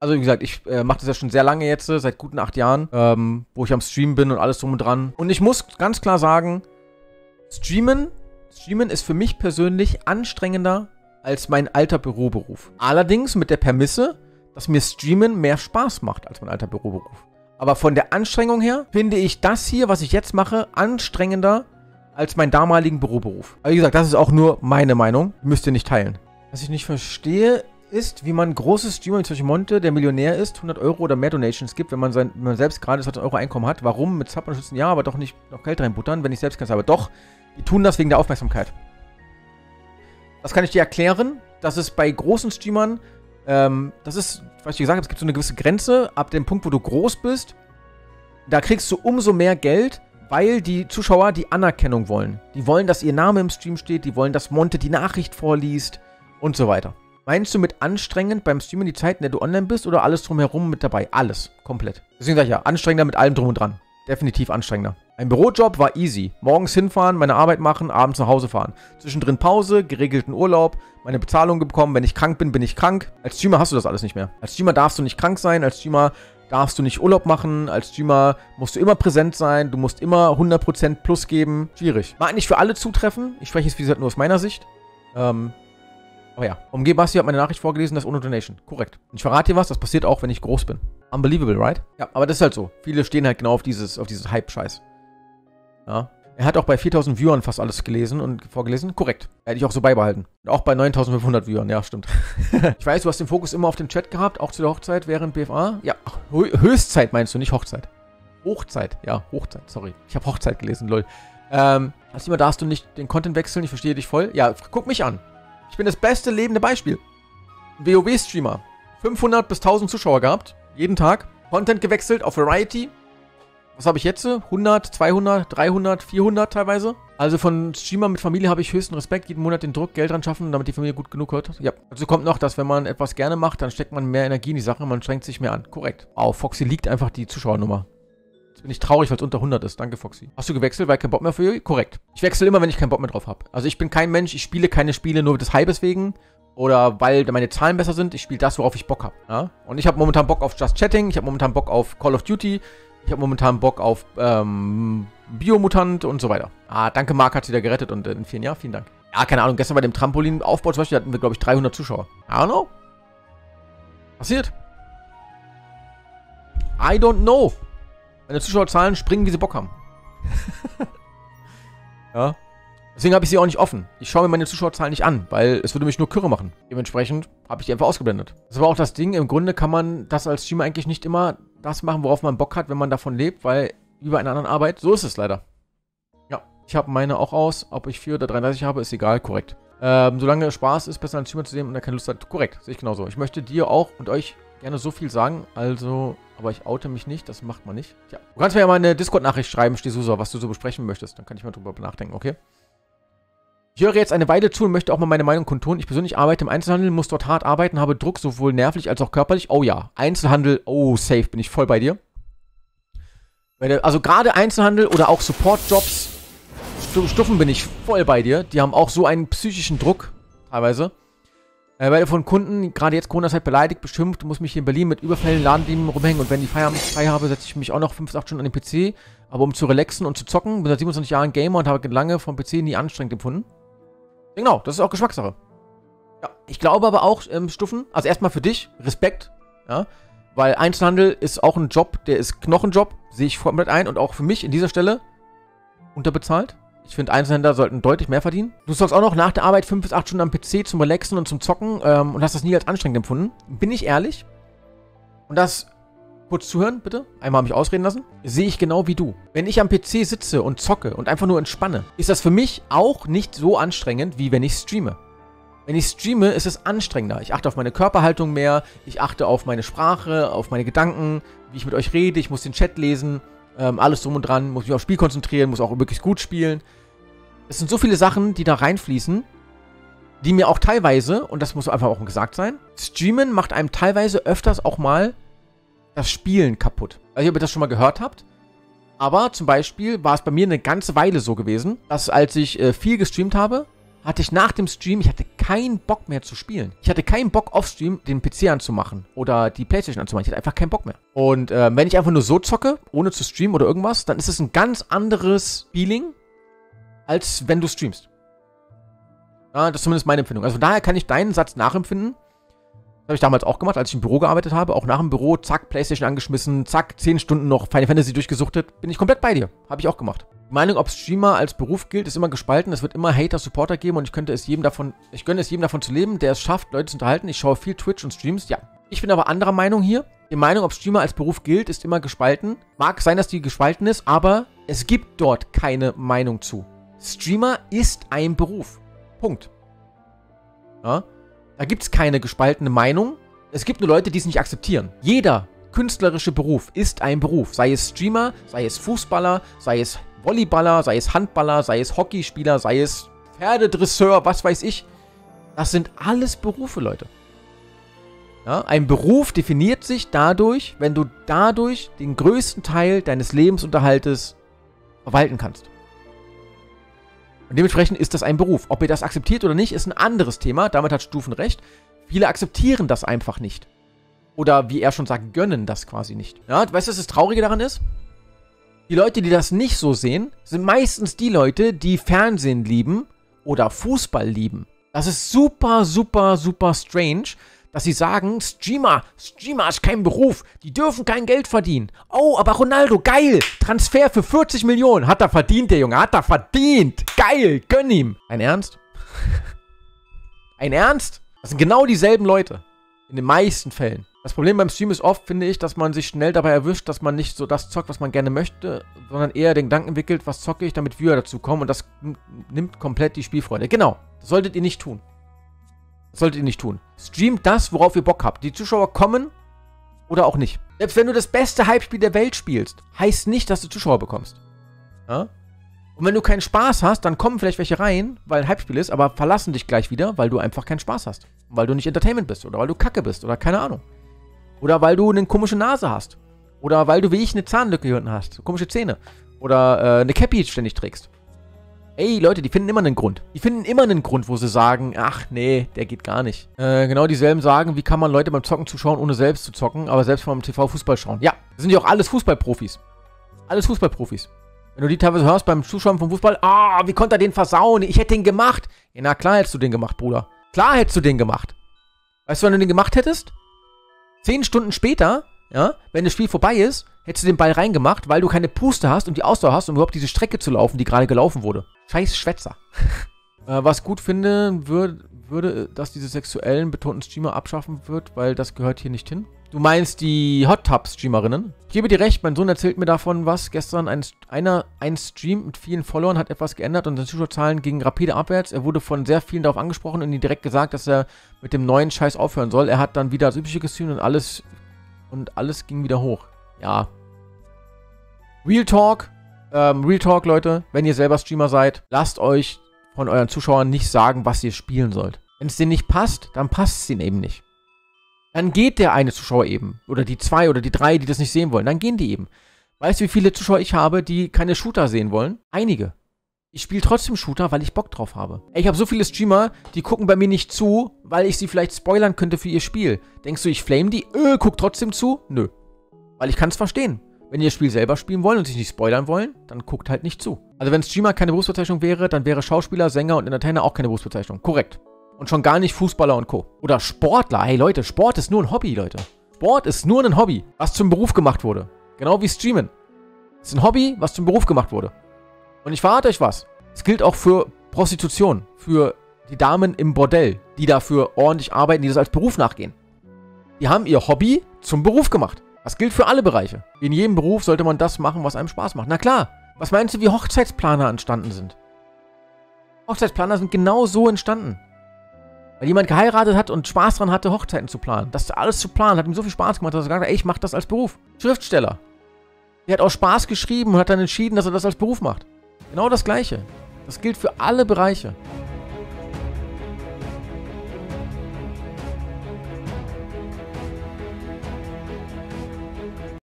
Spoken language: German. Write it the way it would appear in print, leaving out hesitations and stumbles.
Also wie gesagt, ich mache das ja schon sehr lange jetzt, seit guten 8 Jahren, wo ich am Streamen bin und alles drum und dran. Und ich muss ganz klar sagen, Streamen ist für mich persönlich anstrengender als mein alter Büroberuf. Allerdings mit der Prämisse, dass mir Streamen mehr Spaß macht als mein alter Büroberuf. Aber von der Anstrengung her finde ich das hier, was ich jetzt mache, anstrengender als meinen damaligen Büroberuf. Aber wie gesagt, das ist auch nur meine Meinung. Müsst ihr nicht teilen. Was ich nicht verstehe, ist, wie man große Streamer wie zum Beispiel Monte, der Millionär ist, 100 Euro oder mehr Donations gibt, wenn man selbst gerade 20 Euro Einkommen hat. Warum? Mit Sub unterstützen, ja, aber doch nicht noch Geld reinbuttern, wenn ich selbst keins habe. Doch, die tun das wegen der Aufmerksamkeit. Das kann ich dir erklären. Das ist bei großen Streamern, das ist, was ich gesagt habe, es gibt so eine gewisse Grenze. Ab dem Punkt, wo du groß bist, da kriegst du umso mehr Geld, weil die Zuschauer die Anerkennung wollen. Die wollen, dass ihr Name im Stream steht, die wollen, dass Monte die Nachricht vorliest und so weiter. Meinst du mit anstrengend beim Streamen die Zeit, in der du online bist, oder alles drumherum mit dabei? Alles. Komplett. Deswegen sage ich ja, anstrengender mit allem drum und dran. Definitiv anstrengender. Ein Bürojob war easy. Morgens hinfahren, meine Arbeit machen, abends nach Hause fahren. Zwischendrin Pause, geregelten Urlaub, meine Bezahlung bekommen. Wenn ich krank bin, bin ich krank. Als Streamer hast du das alles nicht mehr. Als Streamer darfst du nicht krank sein. Als Streamer darfst du nicht Urlaub machen. Als Streamer musst du immer präsent sein. Du musst immer 100% plus geben. Schwierig. Mag nicht für alle zutreffen. Ich spreche jetzt, wie gesagt, nur aus meiner Sicht. Aber ja, Basti hat meine Nachricht vorgelesen, das ohne Donation. Korrekt. Und ich verrate dir was, das passiert auch, wenn ich groß bin. Unbelievable, right? Ja, aber das ist halt so. Viele stehen halt genau auf dieses Hype-Scheiß. Ja. Er hat auch bei 4000 Viewern fast alles gelesen und vorgelesen. Korrekt. Hätte ich auch so beibehalten. Und auch bei 9500 Viewern, ja, stimmt. Ich weiß, du hast den Fokus immer auf den Chat gehabt, auch zu der Hochzeit während BFA. Ja, Höchstzeit meinst du, nicht Hochzeit. Hochzeit, ja, Hochzeit, sorry. Ich habe Hochzeit gelesen, lol. Als immer darfst du nicht den Content wechseln, ich verstehe dich voll. Ja, guck mich an. Ich bin das beste lebende Beispiel. WoW-Streamer. 500 bis 1000 Zuschauer gehabt. Jeden Tag. Content gewechselt auf Variety. Was habe ich jetzt? 100, 200, 300, 400 teilweise. Also von Streamer mit Familie habe ich höchsten Respekt. Jeden Monat den Druck, Geld dran schaffen, damit die Familie gut genug hört. Ja. Also kommt noch, dass wenn man etwas gerne macht, dann steckt man mehr Energie in die Sache. Man strengt sich mehr an. Korrekt. Wow, Foxy liegt einfach die Zuschauernummer. Jetzt bin ich traurig, weil es unter 100 ist. Danke, Foxy. Hast du gewechselt, weil kein Bock mehr für ihr? Korrekt. Ich wechsle immer, wenn ich keinen Bock mehr drauf habe. Also ich bin kein Mensch, ich spiele keine Spiele nur des Hypes wegen oder weil meine Zahlen besser sind. Ich spiele das, worauf ich Bock habe. Ja? Und ich habe momentan Bock auf Just Chatting, ich habe momentan Bock auf Call of Duty, ich habe momentan Bock auf Biomutant und so weiter. Ah, danke, Marc hat sie wieder gerettet und in 4 Jahren, vielen Dank. Ja, keine Ahnung, gestern bei dem Trampolinaufbau zum Beispiel hatten wir, glaube ich, 300 Zuschauer. I don't know. Passiert. I don't know. Meine Zuschauerzahlen springen, wie sie Bock haben. Ja. Deswegen habe ich sie auch nicht offen. Ich schaue mir meine Zuschauerzahlen nicht an, weil es würde mich nur Kürre machen. Dementsprechend habe ich die einfach ausgeblendet. Das ist aber auch das Ding, im Grunde kann man das als Streamer eigentlich nicht immer das machen, worauf man Bock hat, wenn man davon lebt, weil über einer anderen Arbeit, so ist es leider. Ja, ich habe meine auch aus. Ob ich 4 oder 33 habe, ist egal, korrekt. Solange es Spaß ist, besser als Streamer zu sehen und er keine Lust hat, korrekt, sehe ich genauso. Ich möchte dir auch und euch gerne so viel sagen, also, aber ich oute mich nicht, das macht man nicht. Tja, du kannst mir ja mal eine Discord-Nachricht schreiben, Stesusa, was du so besprechen möchtest, dann kann ich mal drüber nachdenken, okay? Ich höre jetzt eine Weile zu und möchte auch mal meine Meinung kundtun. Ich persönlich arbeite im Einzelhandel, muss dort hart arbeiten, habe Druck, sowohl nervlich als auch körperlich. Oh ja, Einzelhandel, oh, safe, bin ich voll bei dir. Also gerade Einzelhandel oder auch Support-Jobs, Stufen bin ich voll bei dir. Die haben auch so einen psychischen Druck, teilweise. Weil von Kunden, gerade jetzt Corona-Zeit, beleidigt, beschimpft, muss mich hier in Berlin mit Überfällen, Ladendieben rumhängen und wenn die Feierabend frei habe, setze ich mich auch noch 5 bis 8 Stunden an den PC, aber um zu relaxen und zu zocken, bin seit 27 Jahren Gamer und habe lange vom PC nie anstrengend empfunden. Genau, das ist auch Geschmackssache. Ja, ich glaube aber auch, Stufen, also erstmal für dich, Respekt, ja, weil Einzelhandel ist auch ein Job, der ist Knochenjob, sehe ich komplett ein und auch für mich in dieser Stelle unterbezahlt. Ich finde, Einzelhändler sollten deutlich mehr verdienen. Du zockst auch noch nach der Arbeit 5 bis 8 Stunden am PC zum Relaxen und zum Zocken und hast das nie als anstrengend empfunden. Bin ich ehrlich? Und das, kurz zuhören, bitte. Einmal mich ausreden lassen. Sehe ich genau wie du. Wenn ich am PC sitze und zocke und einfach nur entspanne, ist das für mich auch nicht so anstrengend, wie wenn ich streame. Wenn ich streame, ist es anstrengender. Ich achte auf meine Körperhaltung mehr, ich achte auf meine Sprache, auf meine Gedanken, wie ich mit euch rede, ich muss den Chat lesen, alles drum und dran, muss mich aufs Spiel konzentrieren, muss auch wirklich gut spielen. Es sind so viele Sachen, die da reinfließen, die mir auch teilweise, und das muss einfach auch gesagt sein, Streamen macht einem teilweise öfters auch mal das Spielen kaputt. Ich weiß nicht, ob ihr das schon mal gehört habt, aber zum Beispiel war es bei mir eine ganze Weile so gewesen, dass als ich viel gestreamt habe, hatte ich nach dem Stream, ich hatte keinen Bock mehr zu spielen. Ich hatte keinen Bock auf Stream, den PC anzumachen oder die Playstation anzumachen. Ich hatte einfach keinen Bock mehr. Und wenn ich einfach nur so zocke, ohne zu streamen oder irgendwas, dann ist es ein ganz anderes Feeling, als wenn du streamst. Ja, das ist zumindest meine Empfindung. Also von daher kann ich deinen Satz nachempfinden. Das habe ich damals auch gemacht, als ich im Büro gearbeitet habe. Auch nach dem Büro, zack, Playstation angeschmissen, zack, 10 Stunden noch Final Fantasy durchgesuchtet. Bin ich komplett bei dir. Habe ich auch gemacht. Die Meinung, ob Streamer als Beruf gilt, ist immer gespalten. Es wird immer Hater-Supporter geben und ich gönne es jedem davon zu leben, der es schafft, Leute zu unterhalten. Ich schaue viel Twitch und Streams, ja. Ich bin aber anderer Meinung hier. Die Meinung, ob Streamer als Beruf gilt, ist immer gespalten. Mag sein, dass die gespalten ist, aber es gibt dort keine Meinung zu. Streamer ist ein Beruf. Punkt. Ja? Da gibt es keine gespaltene Meinung. Es gibt nur Leute, die es nicht akzeptieren. Jeder künstlerische Beruf ist ein Beruf. Sei es Streamer, sei es Fußballer, sei es Volleyballer, sei es Handballer, sei es Hockeyspieler, sei es Pferdedresseur, was weiß ich. Das sind alles Berufe, Leute. Ja? Ein Beruf definiert sich dadurch, wenn du dadurch den größten Teil deines Lebensunterhaltes verwalten kannst. Und dementsprechend ist das ein Beruf. Ob ihr das akzeptiert oder nicht, ist ein anderes Thema. Damit hat Stufen recht. Viele akzeptieren das einfach nicht. Oder wie er schon sagt, gönnen das quasi nicht. Ja, weißt du, was das Traurige daran ist? Die Leute, die das nicht so sehen, sind meistens die Leute, die Fernsehen lieben oder Fußball lieben. Das ist super, super, super strange, dass sie sagen, Streamer ist kein Beruf, die dürfen kein Geld verdienen. Oh, aber Ronaldo, geil, Transfer für 40 Millionen. Hat er verdient, der Junge, hat er verdient. Geil, gönn ihm. Ein Ernst? Ein Ernst? Das sind genau dieselben Leute. In den meisten Fällen. Das Problem beim Stream ist oft, finde ich, dass man sich schnell dabei erwischt, dass man nicht so das zockt, was man gerne möchte, sondern eher den Gedanken entwickelt, was zocke ich, damit Viewer dazu kommen und das nimmt komplett die Spielfreude. Genau, das solltet ihr nicht tun. Das solltet ihr nicht tun. Streamt das, worauf ihr Bock habt. Die Zuschauer kommen oder auch nicht. Selbst wenn du das beste Hype-Spiel der Welt spielst, heißt nicht, dass du Zuschauer bekommst. Ja? Und wenn du keinen Spaß hast, dann kommen vielleicht welche rein, weil ein Hype-Spiel ist, aber verlassen dich gleich wieder, weil du einfach keinen Spaß hast. Weil du nicht Entertainment bist oder weil du Kacke bist oder keine Ahnung. Oder weil du eine komische Nase hast. Oder weil du wie ich eine Zahnlücke hier unten hast. Komische Zähne. Oder eine Cappy ständig trägst. Ey, Leute, die finden immer einen Grund. Die finden immer einen Grund, wo sie sagen, ach nee, der geht gar nicht. Genau dieselben sagen, wie kann man Leute beim Zocken zuschauen, ohne selbst zu zocken, aber selbst beim TV Fußball schauen. Ja, das sind ja auch alles Fußballprofis. Alles Fußballprofis. Wenn du die teilweise hörst beim Zuschauen vom Fußball, wie konnte er den versauen? Ich hätte den gemacht. Ja, na klar hättest du den gemacht, Bruder. Klar hättest du den gemacht. Weißt du, wann du den gemacht hättest? 10 Stunden später, ja, wenn das Spiel vorbei ist, hättest du den Ball reingemacht, weil du keine Puste hast und die Ausdauer hast, um überhaupt diese Strecke zu laufen, die gerade gelaufen wurde. Scheiß Schwätzer. Was gut finde, würde, dass diese sexuellen betonten Streamer abschaffen wird, weil das gehört hier nicht hin. Du meinst die Hot Tub Streamerinnen? Ich gebe dir recht, mein Sohn erzählt mir davon was. Gestern ein Stream mit vielen Followern hat etwas geändert und seine Zuschauerzahlen gingen rapide abwärts. Er wurde von sehr vielen darauf angesprochen und ihm direkt gesagt, dass er mit dem neuen Scheiß aufhören soll. Er hat dann wieder das Übliche gestreamt und alles ging wieder hoch. Ja. Real Talk, Leute, wenn ihr selber Streamer seid, lasst euch von euren Zuschauern nicht sagen, was ihr spielen sollt. Wenn es denen nicht passt, dann passt es ihnen eben nicht. Dann geht der eine Zuschauer eben. Oder die 2 oder die 3, die das nicht sehen wollen. Dann gehen die eben. Weißt du, wie viele Zuschauer ich habe, die keine Shooter sehen wollen? Einige. Ich spiele trotzdem Shooter, weil ich Bock drauf habe. Ich habe so viele Streamer, die gucken bei mir nicht zu, weil ich sie vielleicht spoilern könnte für ihr Spiel. Denkst du, ich flame die? Guck trotzdem zu? Nö. Weil ich kann es verstehen. Wenn ihr das Spiel selber spielen wollt und sich nicht spoilern wollen, dann guckt halt nicht zu. Also wenn Streamer keine Berufsbezeichnung wäre, dann wäre Schauspieler, Sänger und Entertainer auch keine Berufsbezeichnung. Korrekt. Und schon gar nicht Fußballer und Co. Oder Sportler. Hey Leute, Sport ist nur ein Hobby, Leute. Sport ist nur ein Hobby, was zum Beruf gemacht wurde. Genau wie Streamen. Es ist ein Hobby, was zum Beruf gemacht wurde. Und ich verrate euch was. Es gilt auch für Prostitution. Für die Damen im Bordell, die dafür ordentlich arbeiten, die das als Beruf nachgehen. Die haben ihr Hobby zum Beruf gemacht. Das gilt für alle Bereiche. In jedem Beruf sollte man das machen, was einem Spaß macht. Na klar. Was meinst du, wie Hochzeitsplaner entstanden sind? Hochzeitsplaner sind genau so entstanden. Weil jemand geheiratet hat und Spaß dran hatte, Hochzeiten zu planen. Das alles zu planen, hat ihm so viel Spaß gemacht, dass er gesagt hat, ey, ich mach das als Beruf. Schriftsteller. Der hat aus Spaß geschrieben und hat dann entschieden, dass er das als Beruf macht. Genau das Gleiche. Das gilt für alle Bereiche.